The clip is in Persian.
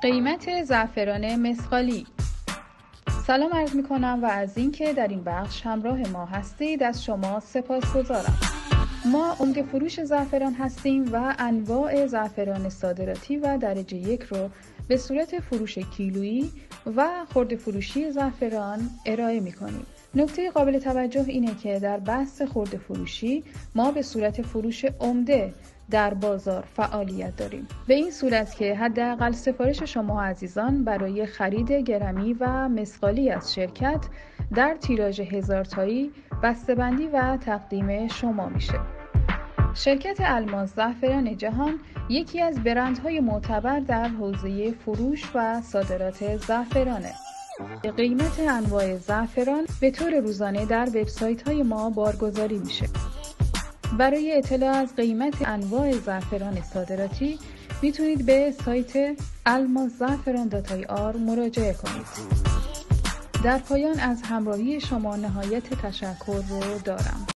قیمت زعفران مسقالی. سلام عرض می کنم و از اینکه در این بخش همراه ما هستید از شما سپاسگزارم. ما عمده فروش زعفران هستیم و انواع زعفران صادراتی و درجه 1 رو به صورت فروش کیلویی و خرده فروشی زعفران ارائه می کنیم. نکته قابل توجه اینه که در بحث خرده فروشی ما به صورت فروش عمده در بازار فعالیت داریم، به این صورت که حداقل سفارش شما عزیزان برای خرید گرمی و مسقالی از شرکت در تیراژ 1000 تایی بسته‌بندی و تقدیم شما میشه. شرکت الماس زعفران جهان یکی از برندهای معتبر در حوزه فروش و صادرات زعفرانه. قیمت انواع زعفران به طور روزانه در وبسایت‌های ما بارگذاری میشه. برای اطلاع از قیمت انواع زعفران صادراتی میتونید به سایت almaszafran.ir مراجعه کنید. در پایان از همراهی شما نهایت تشکر رو دارم.